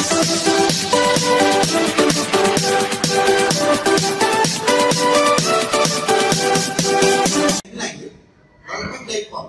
đây khoảng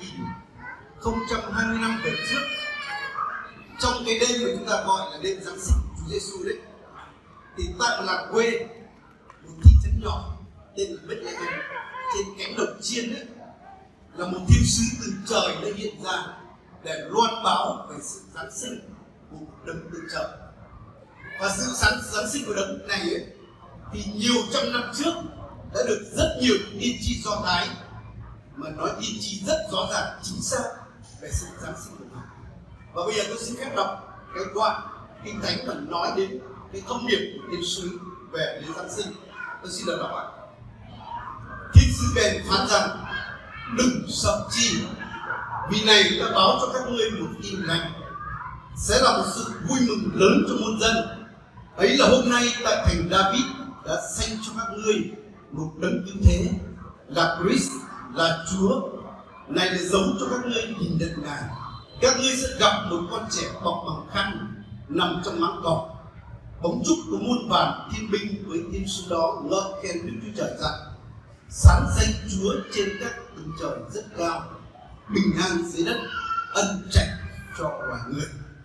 2020 năm về trước, trong cái đêm mà chúng ta gọi là đêm Giáng sinh Chúa Giêsu đấy, thì tại một làng quê, một thị trấn nhỏ tên là Bethlehem trên cánh đồng chiên đấy, là một thiên sứ từ trời đã hiện ra để loan báo về sự Giáng sinh của một đấng từ trời. Và sự Giáng sinh của đấng này ấy, thì nhiều trăm năm trước đã được rất nhiều tiên tri Do Thái mà nói tiên tri rất rõ ràng chính xác về sự Giáng sinh của Ngài. Và bây giờ tôi xin phép đọc cái đoạn Kinh Thánh mà nói đến cái thông điệp của thiên sứ về lễ Giáng sinh. Tôi xin được đọc ạ. Thiên sứ bèn phán rằng: đừng sợ chi, vì này đã báo cho các ngươi một tin lành, sẽ là một sự vui mừng lớn cho muôn dân. Ấy là hôm nay tại thành David đã sanh cho các ngươi một đấng cứu thế, là Christ, là Chúa. Này để giấu cho các ngươi nhìn nhận Ngài. Các ngươi sẽ gặp một con trẻ bọc bằng khăn nằm trong máng cỏ. Bóng trúc của muôn vàn thiên binh với thiên sứ đó ngợi khen Đức Chúa Trời rằng: sáng danh Chúa trên các tầng trời rất cao, bình an dưới đất, ân trạch cho loài người.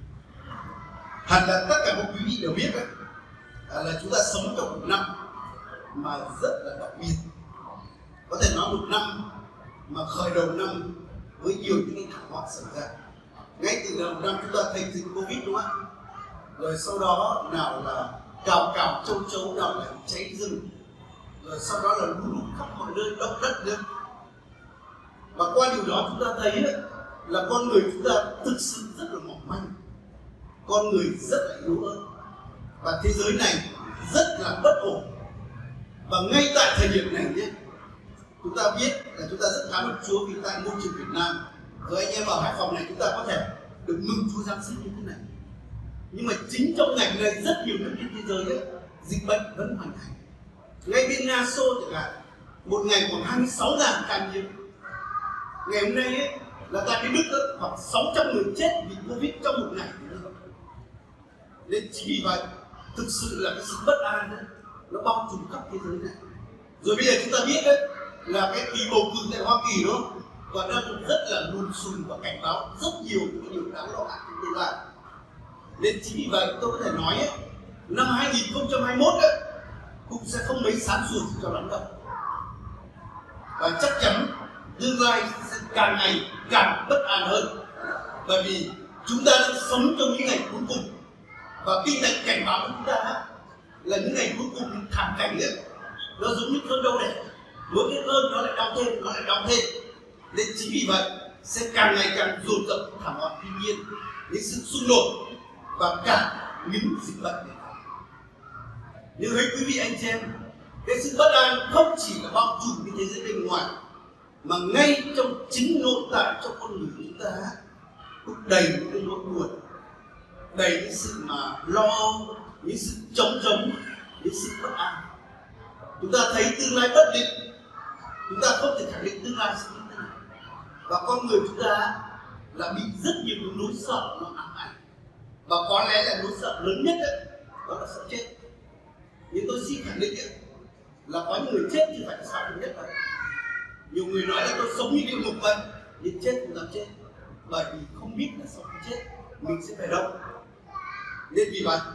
Hẳn là tất cả các quý vị đều biết đấy, là chúng ta sống trong một năm mà rất là đặc biệt. Có thể nói một năm mà khởi đầu năm với nhiều những cái thảm họa xảy ra. Ngay từ đầu năm chúng ta thấy dịch Covid, đúng không ạ? Rồi sau đó nào là cào cào châu chấu, nào là cháy rừng, rồi sau đó là lũ lụt khắp mọi nơi, động đất nữa. Và qua điều đó chúng ta thấy đấy, là con người chúng ta thực sự rất là mỏng manh, con người rất là yếu ớt, và thế giới này rất là bất ổn. Và ngay tại thời điểm này nhé, chúng ta biết là chúng ta rất cảm ơn Chúa vì tại môi trường Việt Nam, rồi anh em ở Hải Phòng này chúng ta có thể được mừng Chúa Giáng sinh như thế này. Nhưng mà chính trong ngày này rất nhiều nước trên thế giới ấy, dịch bệnh vẫn hoành hành. Ngay bên Nga Xô chẳng hạn, một ngày khoảng 26.000 ca nhiễm. Ngày hôm nay ấy, là tại cái Đức ấy, khoảng 600 người chết vì Covid trong một ngày. Nên chính vì vậy, thực sự là cái sự bất an ấy, nó bao trùm khắp thế giới này. Rồi bây giờ chúng ta biết đấy, là cái kỳ bầu cử tại Hoa Kỳ đó còn đang rất là lùn xùn và cảnh báo rất nhiều những điều đáng lo ngại trong tương lai. Nên chính vì vậy tôi có thể nói ấy, năm 2021 ấy, cũng sẽ không mấy sáng suốt cho lắm đâu. Và chắc chắn tương lai sẽ càng ngày càng bất an hơn, bởi vì chúng ta đang sống trong những ngày cuối cùng. Và Kinh Thánh cảnh báo của chúng ta là những ngày cuối cùng thảm cảnh ấy, nó giống như cơn đau đẻ, mỗi cái cơn nó lại đau thêm, nó lại đau thêm. Nên chính vì vậy sẽ càng ngày càng dồn dập thảm họa thiên nhiên, những sự xung đột và cả những dịch bệnh. Nhưng với quý vị anh chị em, cái sự bất an không chỉ là bao trùm cái thế giới bên ngoài, mà ngay trong chính nội tại trong con người chúng ta cũng đầy những cái nỗi buồn, đầy những sự mà lo, những sự trống rỗng, những sự bất an. Chúng ta thấy tương lai bất định, chúng ta không thể khẳng định tương lai sẽ như thế nào. Và con người chúng ta là bị rất nhiều nỗi sợ nó ám ảnh. Và có lẽ là nỗi sợ lớn nhất đấy, đó là sợ chết. Nhưng tôi xin khẳng định ấy, là có những người chết chứ phải là sợ nhất đâu. Nhiều người nói là tôi sống như địa ngục vậy, nhưng chết cũng dám chết, bởi vì không biết là sau khi chết mình sẽ về đâu. Nên vì vậy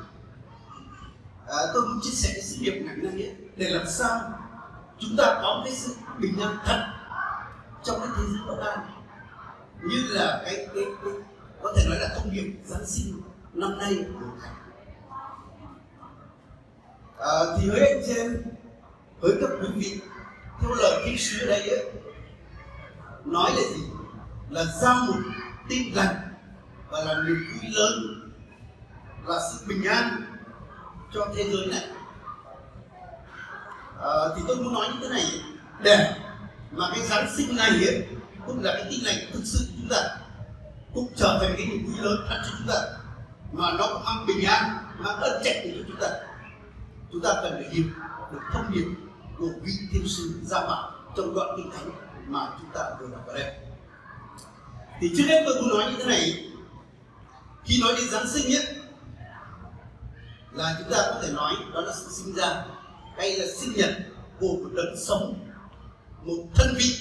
tôi muốn chia sẻ cái sứ điệp ngày hôm nay để làm sao chúng ta có cái sự bình an thật trong cái thế giới bất an, như là cái có thể nói là thông điệp Giáng sinh năm nay của Thầy. Thì với anh chị em, với các quý vị, theo lời thiên sứ ở đây ấy, nói là gì? Là giao một tin lành và là niềm vui lớn, là sự bình an cho thế giới này. Thì tôi muốn nói như thế này, để mà cái Giáng sinh này ấy, cũng là cái tin lành thực sự của chúng ta, cũng trở thành cái niềm vui lớn thật cho chúng ta, mà nó cũng mang bình an, mang ân trạch cho chúng ta. Chúng ta cần phải hiểu được thông điệp của vị thiên sứ gia bảo trong đoạn Kinh Thánh mà chúng ta vừa đọc ở đây. Thì trước hết tôi muốn nói như thế này, khi nói đến Giáng sinh ấy, là chúng ta có thể nói đó là sự sinh ra hay là sinh nhật của một đấng sống, một thân vị.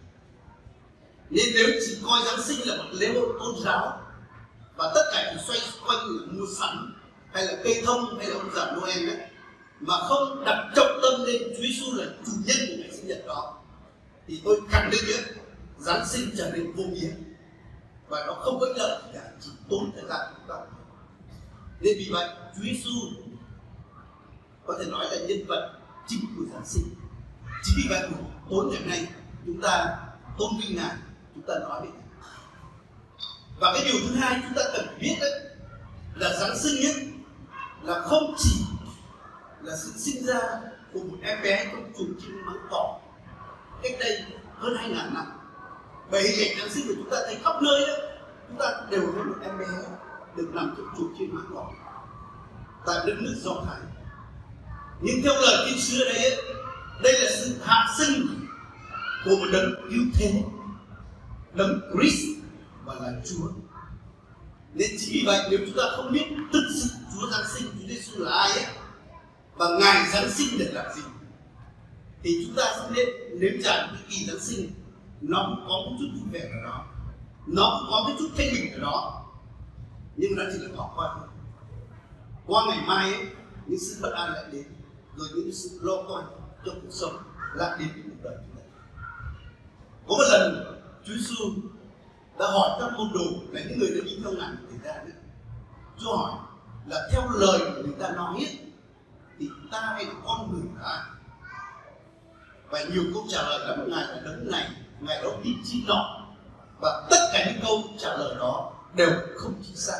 Nên nếu chỉ coi Giáng sinh là một lễ hội tôn giáo và tất cả chỉ xoay quanh là mua sắm hay là cây thông hay là ông già Noel đấy, mà không đặt trọng tâm lên Chúa Giêsu là chủ nhân của ngày sinh nhật đó, thì tôi khẳng định đấy, Giáng sinh trở nên vô nghĩa và nó không có lợi gì cả, chỉ tốn thời gian của chúng ta. Nên vì vậy Chúa Giêsu có thể nói là nhân vật chính của Giáng sinh. Chính vì vậy tối ngày hôm nay chúng ta tôn vinh Ngài, chúng ta nói về Ngài. Và cái điều thứ hai chúng ta cần biết đấy là Giáng sinh ấy là không chỉ là sự sinh ra của một em bé trong chuồng chim mắng cỏ cách đây hơn 2000 năm. Bởi hình ảnh Giáng sinh của chúng ta thấy khắp nơi đấy, chúng ta đều thấy một em bé được nằm trong chuồng chim mắng cỏ tại đất nước Do Thái. Nhưng theo lời Thiên sứ ở đây ấy, đây là sự hạ sinh của một đấng cứu thế, đấng Christ và là Chúa. Nên chính vì vậy nếu chúng ta không biết thực sự Chúa Giáng sinh, Chúa Giêsu là ai ấy, và Ngài Giáng sinh để làm gì, thì chúng ta sẽ nên nếm trải cái kỳ Giáng sinh nó cũng có một chút vui vẻ ở đó, nó cũng có cái chút thanh bình ở đó, nhưng nó chỉ là bỏ qua thôi. Qua ngày mai ấy, những sự bất an lại đến, rồi những sự lo toan trong cuộc sống lại đến với cuộc đời chúng ta. Có một lần Chúa Giêsu đã hỏi các môn đồ là những người đã đi theo Ngài thời gian đấy. Chúa hỏi là theo lời của người ta nói ấy, thì ta hay là con người là ai? Và nhiều câu trả lời là Ngài là đấng này, Ngài đó tin chi nọ, và tất cả những câu trả lời đó đều không chính xác.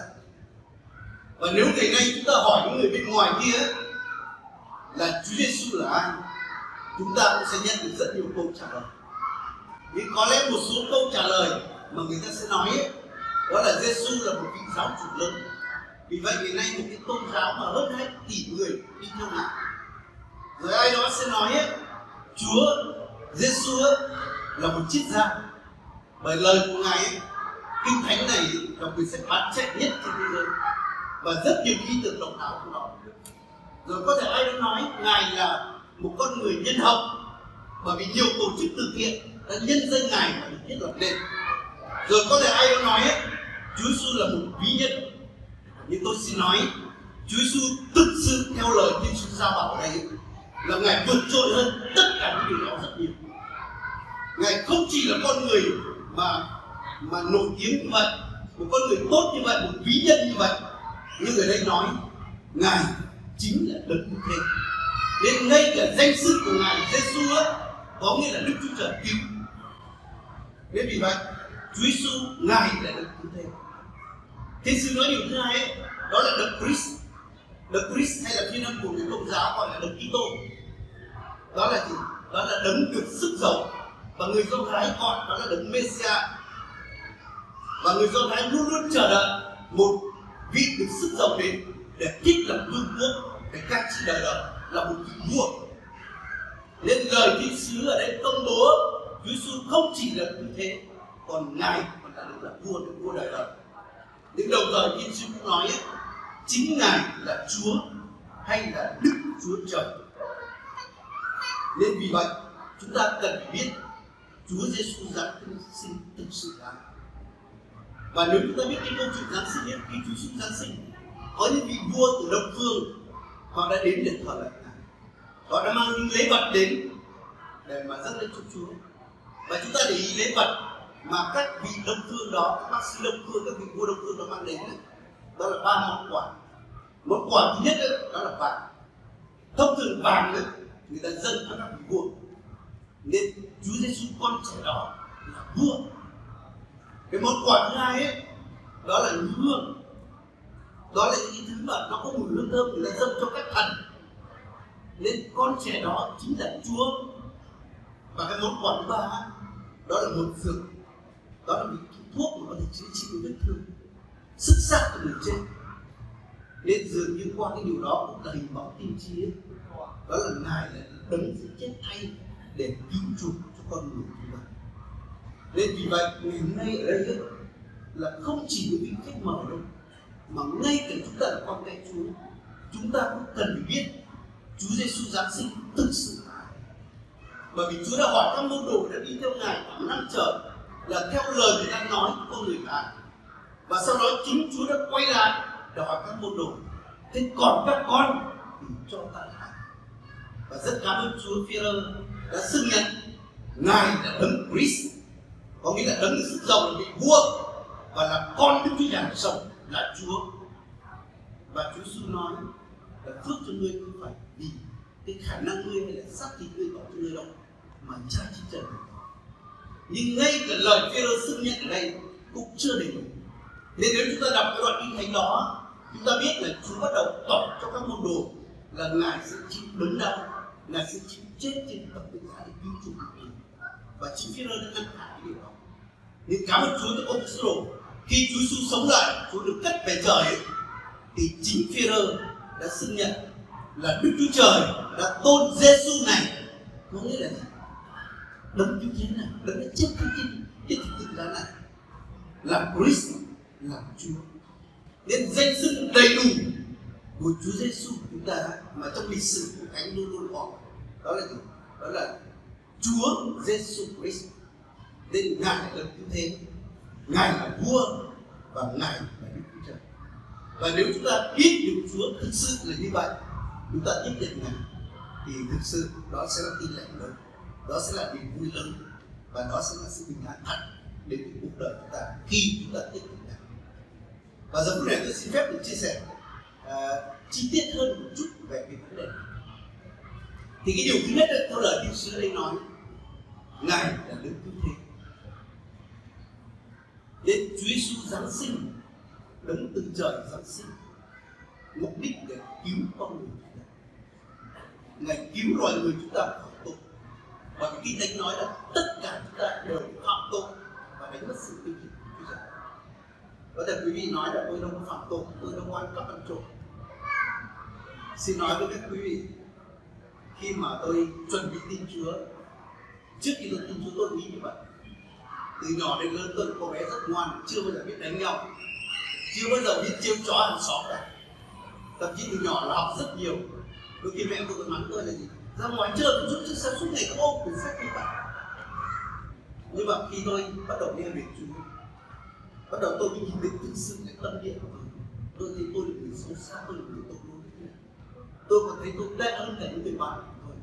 Và nếu ngày nay chúng ta hỏi những người bên ngoài kia ấy, là Chúa Giêsu là ai, chúng ta cũng sẽ nhận được rất nhiều câu trả lời. Nhưng có lẽ một số câu trả lời mà người ta sẽ nói ấy, đó là Giêsu là một vị giáo chủ lớn. Vì vậy ngày nay một cái tôn giáo mà hơn 2 tỷ người đi theo Ngài. Rồi ai đó sẽ nói ấy, Chúa Giêsu là một triết gia. Bởi lời của Ngài ấy, kinh thánh này là quyển sách bán chạy nhất trên thế giới và rất nhiều ý tưởng độc đáo trong đó. Rồi có thể ai đó nói Ngài là một con người nhân hậu, bởi vì nhiều tổ chức từ thiện đã nhân danh Ngài mà được thiết lập lên. Rồi có thể ai đó nói ấy, Chúa Giêsu là một ví nhân. Nhưng tôi xin nói, Chúa Giêsu thực sự theo lời Thiên sứ giao bảo ở đây là Ngài vượt trội hơn tất cả những điều đó rất nhiều. Ngài không chỉ là con người mà nổi tiếng như vậy, một con người tốt như vậy, một ví nhân như vậy, nhưng ở đây nói Ngài chính là đấng cứu thế. Nên ngay cả danh xưng của Ngài Giêsu có nghĩa là Đức Chúa Trời cứu. Nên vì vậy Chúa Giêsu Ngài là đấng cứu thế. Thiên sứ nói điều thứ hai ấy, đó là đấng Christ. Đấng Christ hay là phiên âm của người Công giáo gọi là đấng Kitô. Đó là gì? Đó là đấng được sức giàu, và người Do Thái gọi đó là đấng Messiah. Và người Do Thái luôn luôn chờ đợi một vị được sức giàu đến để thiết lập vương quốc, để cai trị đời đời, là một vị vua. Nên lời Thiên sứ ở đây công bố Chúa Giêsu không chỉ là cứu thế, còn Ngài còn là vua đời đời. Nhưng đồng thời Thiên sứ cũng nói ấy, chính Ngài là Chúa hay là Đức Chúa Trời. Nên vì vậy chúng ta cần phải biết Chúa Giêsu Giáng sinh thực sự là. Và nếu chúng ta biết cái câu chuyện Giáng sinh ấy, khi Chúa Giêsu Giáng sinh, có những vị vua từ Đông phương họ đã đến để thờ lạy Ngài. Họ đã mang những lễ vật đến để mà dâng lên cho Chúa. Và chúng ta để ý lễ vật mà các vị Đông phương đó, các bác sĩ Đông phương, các vị vua Đông phương đó mang đến ấy, đó là 3 món quà. Món quà thứ nhất ấy, đó là vàng. Thông thường vàng ấy, người ta dâng cho các vị vua. Nên Chúa Giêsu con trẻ đó là vua. Cái món quà thứ hai ấy, đó là hương. Đó là những thứ mà nó có mùi hương thơm người ta dâng cho các thần. Nên con trẻ đó chính là Chúa. Và cái món quà thứ ba đó là một dược. Đó là một thuốc mà có thể chữa trị vết thương, sức sát của người chết. Nên dường như qua cái điều đó cũng là hình bóng tiên tri ấy. Đó là Ngài là đấng sẽ chết thay để cứu chuộc cho con người chúng ta. Nên vì vậy ngày hôm nay ở đây ấy, là không chỉ những vị khách mời đâu, mà ngay cả chúng ta là con cái Chúa, chúng ta cũng cần phải biết Chúa Giêsu Giáng sinh thực sự là ai. Bởi vì Chúa đã hỏi các môn đồ đã đi theo Ngài khoảng 5 trời là theo lời người ta nói con người ta. Và sau đó chính Chúa đã quay lại để hỏi các môn đồ: thế còn các con thì cho ta ai? Và rất cảm ơn Chúa, Phi-e-rơ đã xưng nhận Ngài là Đấng Christ, có nghĩa là Đấng sức giàu là vị vua và là con Đức Chúa Trời sống là Chúa. Và Chúa Giêsu nói là phước cho ngươi không phải vì cái khả năng ngươi hay là xác thịt ngươi có cho ngươi đâu, mà Cha trên trời. Nhưng ngay cả lời Phi-e-rơ xưng nhận ở đây cũng chưa đầy đủ. Nên nếu chúng ta đọc cái đoạn kinh thánh đó, chúng ta biết là Chúa bắt đầu tỏ cho các môn đồ là Ngài sẽ chịu đớn đau, Ngài sẽ chịu chết trên thập tự giá để cứu chuộc mình. Và chính Phi-e-rơ đã ngăn cản cái điều đó. Nhưng cảm ơn Chúa cho ông sứ đồ, khi Chúa Giêsu sống lại, Chúa được cất về trời ấy, thì chính Phi-e-rơ đã xưng nhận là Đức Chúa Trời đã tôn Giêsu này, có nghĩa là gì? Đấng cứu thế này, đấng đã chết trên thập tự giá này là Christ, là Chúa. Nên danh xưng đầy đủ của Chúa Giêsu của chúng ta mà trong lịch sử của Thánh luôn luôn có, đó là gì? Đó là Chúa Giêsu Christ. Nên Ngài là đấng cứu thế, Ngài là vua và Ngài là Đức Chúa Trời. Và nếu chúng ta biết được Chúa thực sự là như vậy, chúng ta tiếp nhận Ngài, thì thực sự đó sẽ là tin lành lớn, đó sẽ là niềm vui lớn, và đó sẽ là sự bình an thật đến với cuộc đời chúng ta khi chúng ta tiếp nhận Ngài. Và giờ phút này tôi xin phép được chia sẻ chi tiết hơn một chút về cái vấn đề này. Thì cái điều thứ nhất là, theo lời Thiên sứ đây nói, Ngài là đấng cứu thế. Nên Chúa Giêsu Giáng sinh, đấng từ trời Giáng sinh, mục đích để cứu con người chúng ta. Ngài cứu loài người chúng ta khỏi tội. Và cái kinh thánh nói là tất cả chúng ta đều phạm tội và đánh mất sự vinh hiển của Chúa Trời. Có thể quý vị nói là tôi đâu có phạm tội, tôi đâu có ăn cắp ăn trộm. Xin nói với các quý vị, khi mà tôi chuẩn bị tin Chúa, trước khi tôi tin Chúa tôi nghĩ như vậy. Từ nhỏ đến lớn tôi là cô bé rất ngoan, chưa bao giờ biết đánh nhau, chưa bao giờ biết trêu chó hàng xóm cả. Thậm chí từ nhỏ là học rất nhiều. Đôi khi mẹ tôi còn mắng tôi là gì? Ra ngoài chơi một chút chứ sao suốt ngày có ôm quyển sách như vậy. Nhưng mà khi tôi bắt đầu nghe về Chúa, bắt đầu tôi nhìn thấy thực sự cái tâm địa của tôi thấy tôi là người xấu xa, tôi là người tội lỗi. Tôi còn thấy tôi tệ hơn cả những người bạn của tôi.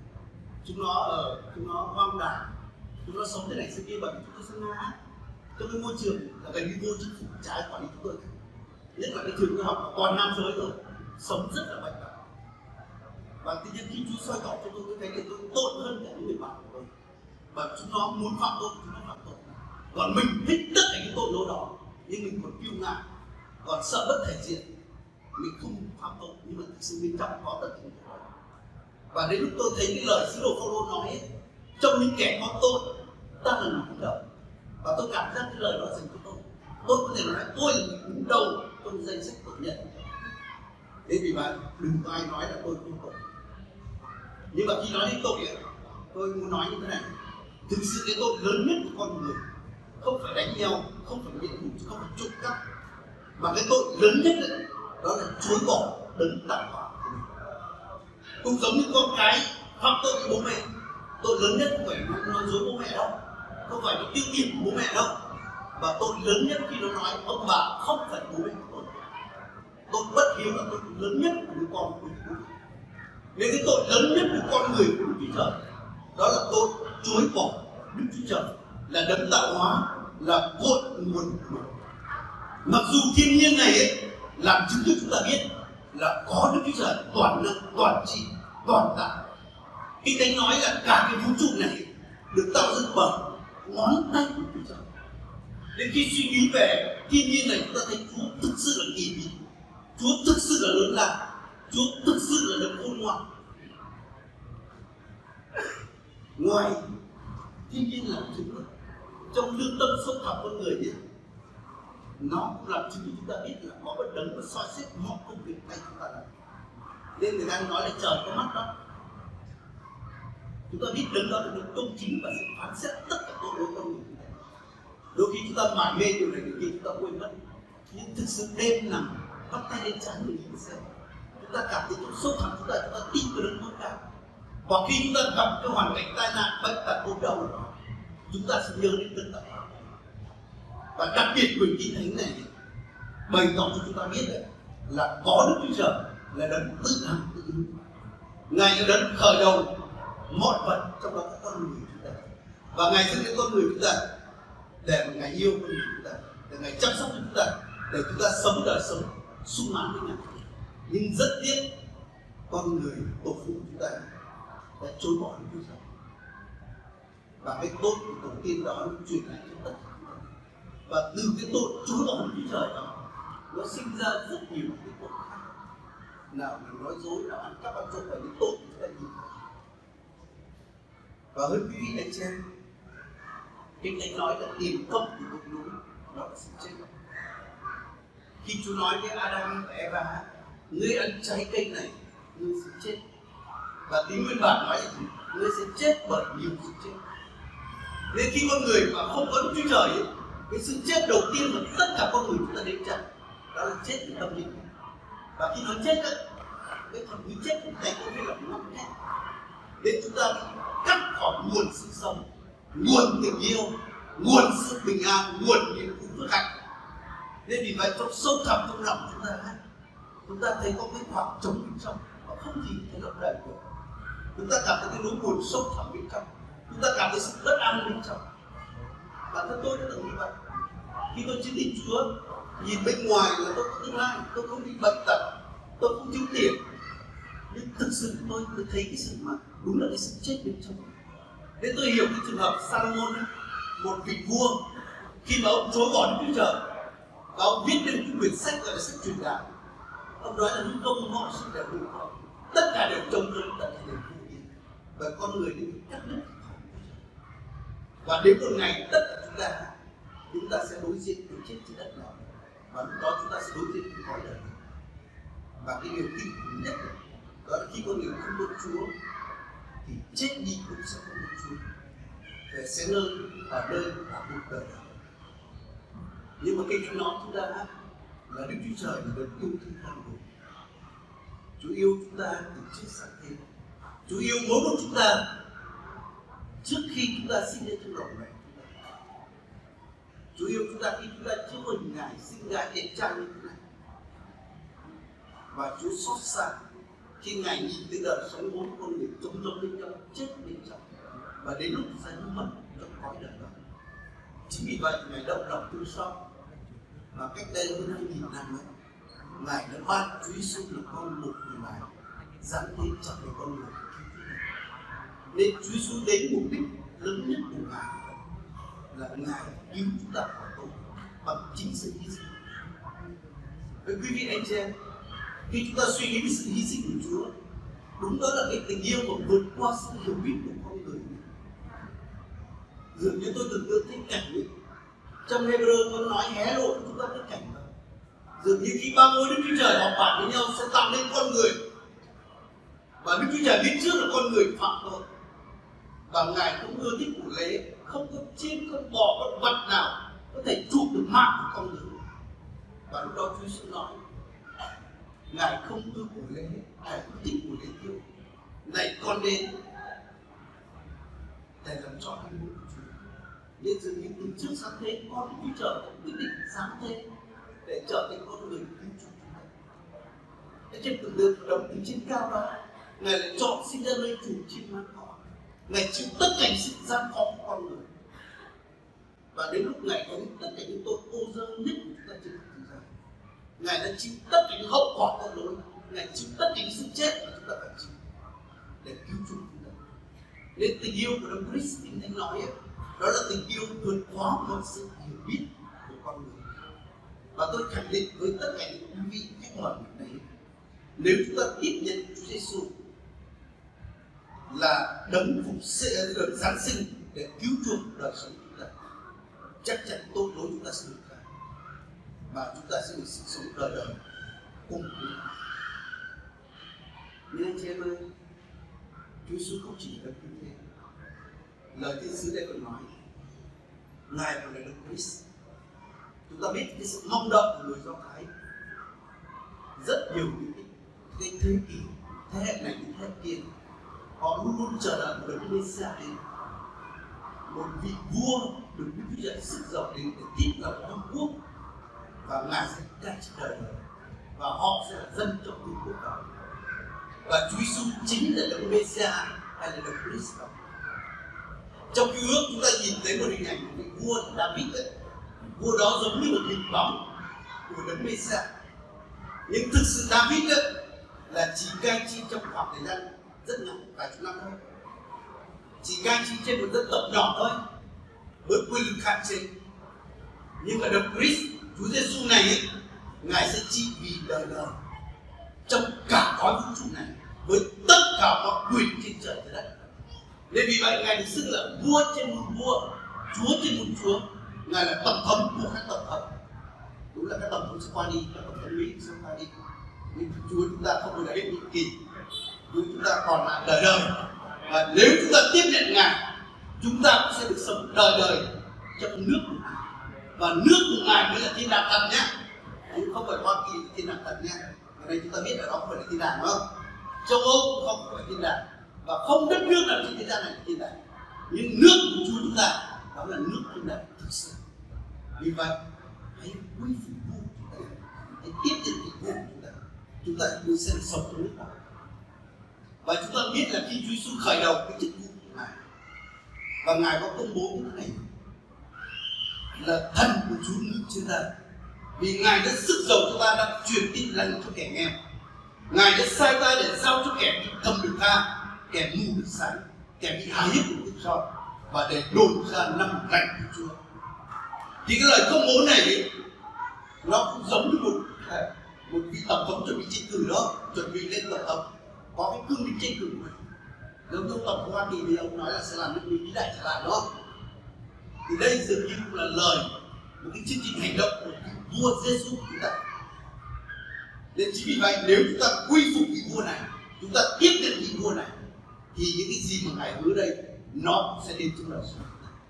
Chúng nó hoang đảng, chúng nó sống thế này thế kia, bởi vì chúng tôi sang Nga trong cái môi trường là gần như vô chính phủ trái quản lý chúng tôi. Nhất là cái trường tôi học là toàn nam giới rồi, sống rất là bệnh tật. Và tự nhiên khi Chúa soi tỏ cho tôi cái này tôi tội hơn cả những người bạn của tôi. Và chúng nó muốn phạm tội, chúng nó phạm tội. Còn mình thích tất cả những tội lỗi đó, nhưng mình còn kiêu ngạo, còn sợ bất thể diện, mình không phạm tội, nhưng mà thực sự bên trong có tất cả những tội. Và đến lúc tôi thấy cái lời sứ đồ Phao-lô nói ấy, trong những kẻ có tội, ta là người đứng đầu. Và tôi cảm giác cái lời đó dành cho tôi. Tôi có thể nói tôi là người đứng đầu trong danh sách tội nhân. Thế vì vậy, đừng có ai nói là tôi không tội. Nhưng mà khi nói đến tội ấy, tôi muốn nói như thế này. Thực sự cái tội lớn nhất của con người không phải đánh nhau, không phải nghiện ngủ, không phải trộm cắp, mà cái tội lớn nhất ấy, đó là chối bỏ đấng tạo hóa của mình. Cũng giống như con cái phạm tội với bố mẹ, tội lớn nhất không phải nói dối bố mẹ đâu, không phải nó tiêu khiển bố mẹ đâu, và tội lớn nhất khi nó nói ông bà không phải bố mẹ của tôi. Tội bất hiếu là tội lớn nhất của đứa con của Chúa. Nên cái tội lớn nhất của con người của Đức Chúa Trời, đó là tội chối bỏ Đức Chúa Trời, là đấng tạo hóa, là cội nguồn của mình. Mặc dù thiên nhiên này ấy, làm chứng cho chúng ta biết là có Đức Chúa Trời toàn năng, toàn trị, toàn tạo. Kinh thánh nói là cả cái vũ trụ này được tạo dựng bởi ngón tay của Chúa Trời. Nên khi suy nghĩ về thiên nhiên này, chúng ta thấy Chúa thực sự là kỳ bí, Chúa thực sự là lớn lao, Chúa thực sự là đấng khôn ngoan. Ngoài thiên nhiên làm chứng, trong lương tâm sâu thẳm con người ấy, nó cũng làm chứng cho chúng ta biết là có một đấng mà soi xét mọi công việc tay chúng ta làm. Nên người ta nói là trời có mắt đó. Chúng ta biết đấng đó là đấng công chính và sẽ phán xét tất cả tội lỗi con người. Đôi khi chúng ta mải mê điều này điều kia chúng ta quên mất. Nhưng thực sự đêm nằm bắt tay lên trán mình nhìn xem, chúng chúng ta cảm thấy trong sâu thẳm chúng ta tin vào đấng tối cao. Và khi chúng ta gặp cái hoàn cảnh tai nạn bệnh tật ốm đau đó, chúng ta sẽ nhớ đến đấng tạo hóa. Và đặc biệt quyển Kinh Thánh này bày tỏ cho chúng ta biết đấy, là có Đức Chúa Trời là đấng tự hằng tự hữu. Ngài là đấng khởi đầu mọi vật, trong đó có con người chúng ta. Và Ngài dẫn đến con người chúng ta để mà Ngài yêu con người chúng ta, để Ngài chăm sóc cho chúng ta, để chúng ta sống đời sống sung mãn với Ngài. Nhưng rất tiếc con người tổ phụ chúng ta đã chối bỏ Đức Chúa Trời. Và cái tội của tổ tiên đó nó truyền lại cho tất cả chúng ta. Và từ cái tội chối bỏ Đức Chúa Trời đó, nó sinh ra rất nhiều cái tội khác. Nào là nói dối, nào ăn cắp ăn trộm, và những tội của chúng ta nhìn. Và hơn quý vị anh chị em, Kinh Thánh nói là tiền công của tội lỗi đó là sự chết. Khi Chúa nói với Adam và Eva, ngươi ăn trái cây này, ngươi sẽ chết. Và tiếng nguyên bản nói là ngươi sẽ chết bởi nhiều sự chết. Nên khi con người mà không có Đức Chúa Trời ấy, cái sự chết đầu tiên mà tất cả con người chúng ta đến chặt đó là chết vì tâm linh. Và khi nó chết ấy, cái thằng như chết cũng thấy có nghĩa là nó chết. Nên chúng ta bị cắt khỏi nguồn sự sống, nguồn tình yêu, nguồn sự bình an, nguồn niềm vui phước hạnh. Nên vì vậy trong sâu thẳm trong lòng chúng ta thấy có cái khoảng trống bên trong và không gì thể lấp đầy được. Chúng ta cảm thấy cái nỗi buồn sâu thẳm bên trong, chúng ta cảm thấy sự bất an bên trong. Bản thân tôi đã từng như vậy. Khi tôi chiến định Chúa, nhìn bên ngoài là tôi có tương lai, tôi không bị bệnh tật, tôi không thiếu tiền, nhưng thực sự tôi thấy cái sự mà đúng là cái sự chết bên trong. Nên tôi hiểu cái trường hợp Salomon, một vị vua, khi mà ông chối bỏ Đức Chúa Trời và ông viết lên cái quyển sách gọi là sách truyền đạo, ông nói là hư không mọi sự đều hư không, tất cả đều trống rỗng, tất cả đều vô nghĩa, và con người đều bị cắt đứt. Và đến một ngày tất cả chúng ta sẽ đối diện với chết trên đất này, và lúc đó chúng ta sẽ đối diện với cõi đời. Và cái điều kinh khủng nhất đó là khi con người không được Chúa thì chết đi cũng sẽ không được Chúa, để sẽ ở nơi cả cuộc đời. Nhưng mà cái Kinh nói chúng ta là Đức Chúa Trời là đấng yêu thương con người. Chúa yêu chúng ta từ trước sáng thế. Chúa yêu mỗi một chúng ta trước khi chúng ta sinh ra trong lòng mẹ chúng ta. Chúa yêu chúng ta khi chúng ta chưa hình Ngài sinh ra đẹp trai như thế này. Và Chúa xót xa khi Ngài nhìn thấy đời sống bốn con người trống rỗng bên trong, chết bên trong, và đến lúc sẽ mất trong cõi đời đó. Chính vì vậy Ngài động lòng thương xót, và cách đây hơn 2000 năm ấy, Ngài đã ban Chúa Giêsu là con một người Ngài, dám thế trở thành con người. Nên Chúa Giêsu đến mục đích lớn nhất của Ngài là Ngài cứu chúng ta khỏi tội bằng chính sự hy sinh. Với quý vị anh chị em, khi chúng ta suy nghĩ về sự hy sinh của Chúa, đúng đó là cái tình yêu mà vượt qua sự hiểu biết của con người. Dường như tôi tưởng tượng thấy cảnh ấy, trong Hebrew tôi nói hé lộ chúng ta cái cảnh đó. Dường như khi ba ngôi Đức Chúa Trời họp bản với nhau sẽ tạo nên con người, và Đức Chúa Trời biết trước là con người phạm tội, và Ngài cũng ưa thích của lễ, không có chim, con bò, con vật nào có thể chụp được mạng của con người. Và lúc đó Chúa sẽ nói Ngài không ưa của lễ, Ngài không thích của lễ tiêu. Này con đến để làm trọn cái muốn của Chúa. Nên dường như từ trước sáng thế, con Đức Chúa Trời đã quyết định sáng thế để trở thành con người cứu chuộc chúng ta. Cái trên tưởng tượng đồng từ trên cao đó, Ngài lại chọn sinh ra nơi chủ chim mát cỏ. Ngài chịu tất cả sự gian khó của con người. Và đến lúc Ngài có tất cả những tội ô dơ nhất của chúng ta trên thế gian, Ngài đã chịu tất cả những hậu quả tội lỗi, Ngài chịu tất cả những sự chết mà chúng ta phải chịu để cứu chuộc chúng ta. Nên tình yêu của Đấng Christ Kinh Thánh nói ấy, đó là tình yêu vượt quá mọi sự hiểu biết của con người. Và tôi khẳng định với tất cả những quý vị khách mời này, nếu chúng ta tiếp nhận Chúa Giêsu là đấng phục sự được giáng sinh để cứu chuộc đời sống chúng ta, chắc chắn tội lỗi chúng ta sẽ được tha, và chúng ta sẽ được sự sống đời đời cùng với Ngài. Nhưng anh chị em ơi, Chúa Giêsu không chỉ là như thế. Lời thiên sứ đây còn nói Ngài còn là Đấng Christ. Chúng ta biết cái sự mong đợi của người Do Thái rất nhiều những cái thế kỷ, thế hệ này đến thế hệ kia, họ luôn luôn chờ đợi một đấng Messiah đến, một vị vua được Đức Chúa Trời sức giàu đến để tiếp lập vương quốc, và Ngài sẽ cai trị đời đời, và họ sẽ là dân trong vương quốc đó. Và Chúa Giêsu chính là đấng Messiah hay là đấng Christ đó. Trong Cựu Ước chúng ta nhìn thấy một hình ảnh của vị vua David ấy. Vua đó giống như một hình bóng của đấng Messiah. Nhưng thực sự David ấy, là chỉ cai trị trong khoảng thời gian rất ngắn, vài chục năm thôi, chỉ cai trị trên một dân tộc nhỏ thôi, với quyền lực hạn chế. Nhưng mà đấng Christ, Chúa Giêsu này ấy, Ngài sẽ trị vì đời đời trong cả cõi vũ trụ này, với tất cả mọi quyền trên trời dưới đất. Nên vì vậy Ngài được xưng là vua trên một vua, chúa trên một chúa. Ngài là tổng thống của các tổng thống. Đúng là các tổng thống sẽ qua đi, các tổng thống Mỹ sẽ qua đi, nhưng Chúa chúng ta không bao giờ hết nhiệm kỳ. Chúa chúng ta còn lại đời đời, và nếu chúng ta tiếp nhận Ngài, chúng ta cũng sẽ được sống đời đời trong nước của Ngài. Và nước của Ngài mới là thiên đàng thật nhé, chứ không phải Hoa Kỳ là thiên đàng thật nhé. Ở đây chúng ta biết ở đó không phải là thiên đàng, đúng không? Châu Âu cũng không phải là thiên đàng, và không đất nước nào trên thế gian này là thiên đàng. Nhưng nước của Chúa chúng ta đó là nước thiên đàng thực sự. Vì vậy hãy quy phục vua chúng ta, hãy tiếp nhận vị vua của chúng ta luôn sẽ sống trong nước đó. Và chúng ta biết là khi Chúa Giêsu khởi đầu cái chức vụ của Ngài, và Ngài có công bố như thế này là thần của Chúa ngự trên ta, vì Ngài đã sức giàu cho ta, đã truyền tin lành cho kẻ nghèo. Ngài đã sai ta để giao cho kẻ bị cầm được tha, kẻ mù được sáng, kẻ bị hãm hiếp được tự do, và để đồn ra năm lành của Chúa. Thì cái lời công bố này ấy, nó cũng giống như một vị tổng thống chuẩn bị tranh cử đó, chuẩn bị lên tổng thống, có cái cương lĩnh tranh cử của mình. Giống như tổng thống Hoa Kỳ thì ông nói là sẽ làm nước Mỹ vĩ đại trở lại đó. Thì đây dường như cũng là lời, một cái chương trình hành động của vua Giêsu của chúng ta. Nên chính vì vậy nếu chúng ta quy phục vị vua này, chúng ta tiếp nhận vị vua này, thì những cái gì mà Ngài hứa đây nó cũng sẽ đến trong đời sống.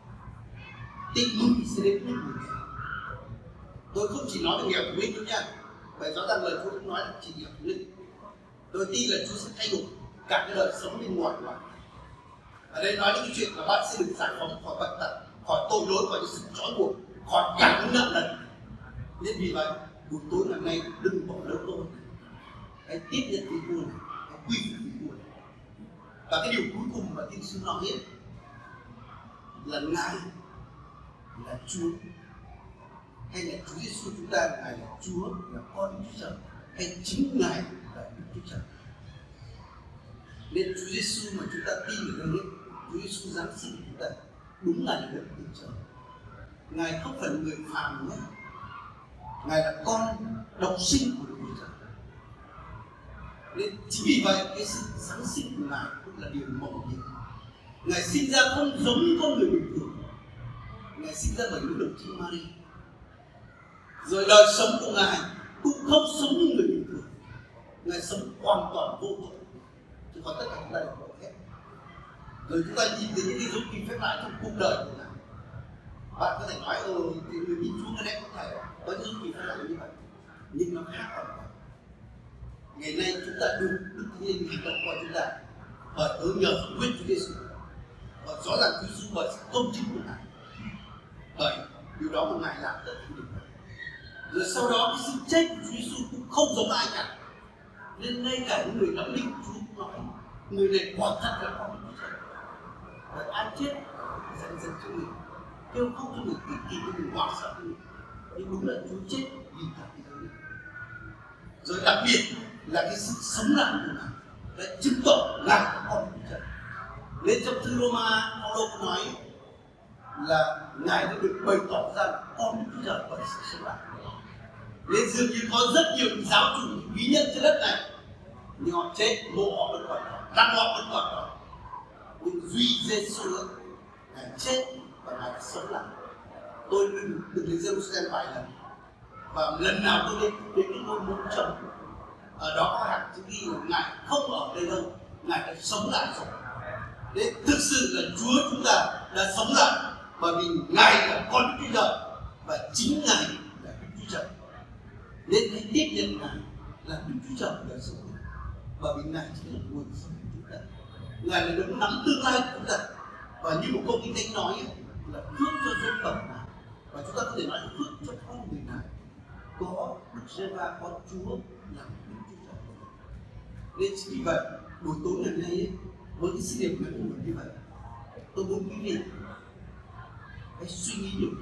Tin mừng sẽ đến với người nghèo. Tôi không chỉ nói về nghèo của mình đâu nha, phải rõ ràng lời Chúa không nói là chỉ nghèo của mình. Tôi tin là Chúa sẽ thay đổi cả cái đời sống bên ngoài của bạn. Ở đây nói những cái chuyện là bạn sẽ được giải phóng khỏi bệnh tật, khỏi tội lỗi, khỏi sự trói buộc, khỏi cả những nợ nần. Nên vì vậy buổi tối ngày nay đừng bỏ lỡ tôi, hãy tiếp nhận vị vua này, hãy quy phục vị vua này. Và cái điều cuối cùng mà Thiên Sứ nói hiện là Ngài là Chúa, hay là Chúa Giêsu chúng ta, Ngài là Chúa, là con Đức Chúa Trời, hay chính Ngài là Đức Chúa Trời. Nên Chúa Giêsu mà chúng ta tin ở đây, Chúa Giêsu Giáng sinh của chúng ta, đúng là Đức Chúa Trời. Ngài không phải là người phàm nhé, Ngài là con độc sinh của Đức Chúa Trời. Nên chính vì vậy cái sự Giáng sinh của Ngài cũng là điều mầu nhiệm. Ngài sinh ra không giống như con người bình thường. Ngài sinh ra bởi nữ đồng trinh Mary. Rồi đời sống của Ngài cũng không sống như người bình thường. Ngài sống hoàn toàn vô tội, chứ còn tất cả chúng ta đều tội hết. Rồi chúng ta nhìn thấy những cái dấu kỳ phép lạ trong cuộc đời của Ngài. Bạn có thể nói thì người nhìn Chúa cái này có thể có những dấu kỳ phép lạ như vậy, nhưng nó khác hoàn toàn. Ngày nay chúng ta được Đức Thánh Linh hành động qua chúng ta bởi tớ nhờ phước quyết Chúa Giêsu. Và rõ ràng Chúa Giêsu bởi sự công chính của Ngài, bởi điều đó mà Ngài làm tất cả điều này. Rồi sau đó cái sự chết của Chúa Giêsu cũng không giống ai cả. Nên ngay cả những người nắm linh của Chúa cũng nói người này quả thật là con Chúa Trời. Và ai chết dần dần cho mình, kêu không cho mình ích kỷ, cho mình hoảng sợ cho mình. Nhưng đúng là Chúa chết vì cả thế giới. Rồi đặc biệt là cái sự sống lại của Ngài đã chứng tỏ Ngài là con Chúa Trời. Nên trong thư Roma, Phaolô có nói là Ngài đã được bày tỏ ra là con Đức Chúa Trời bởi sự sống lại. Nên dường như có rất nhiều giáo chủ quý nhân trên đất này, nhưng họ chết, mộ họ vẫn còn đó, đăng họ vẫn còn đó. Nhưng duy Giêsu Ngài chết và Ngài sống lại. Tôi được đến Jerusalem vài lần, và lần nào tôi đến cái ngôi mộ trống, ở đó có hẳn chữ ghi là Ngài không ở đây đâu, Ngài đã sống lại rồi. Nên thực sự là Chúa chúng ta đã sống lại, bởi vì Ngài là con Đức Chúa Trời và chính Ngài là Đức Chúa Trời. Nên hãy tiếp nhận Ngài là Đức Chúa Trời của đời sống. Bởi vì Ngài chính là nguồn sống của chúng ta, Ngài là đấng nắm tương lai của chúng ta. Và như một câu kinh thánh nói là phước cho dân tộc nào, và chúng ta có thể nói là phước cho con người nào có Đức Giê-hô-va, có Chúa làm Đức Chúa Trời. Nên chính vì vậy buổi tối ngày nay ấy, với cái sứ điệp ngắn ngủi như vậy, tôi muốn quý vị hãy suy nghĩ nhiều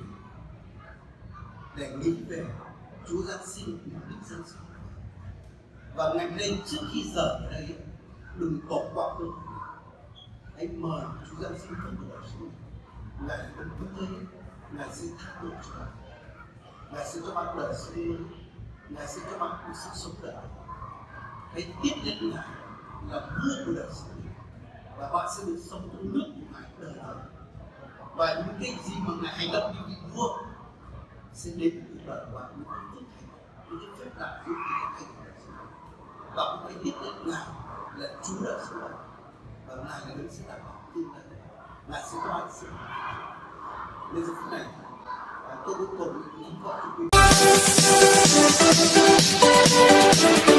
để nghĩ về Chúa Giáng sinh, mục đích Giáng sinh. Và ngày nay trước khi giờ ở đây, đừng bỏ qua cơ hội. Hãy mời Chúa Giáng sinh vào đời sống. Ngài vẫn có thế, Ngài sẽ tha tội cho bạn, Ngài sẽ cho bạn đời sống mới, Ngài sẽ cho bạn một sự sống đời. Hãy tiếp nhận Ngài là vua của đời sống, và bạn sẽ được sống trong nước của Ngài đời đời. Và những cái gì mà Ngài hành động như vị vua sẽ đến với cuộc đời của bạn, những cái phước hạnh, những cái phép lạ những cái hay của đời sống. Và cũng hãy tiếp nhận Ngài là Chúa đời sống bạn, và Ngài là đấng sẽ đảm bảo tương lai. Ngài sẽ cho bạn sự nên giờ phút này tôi muốn cầu nguyện những gọi cho quý vị.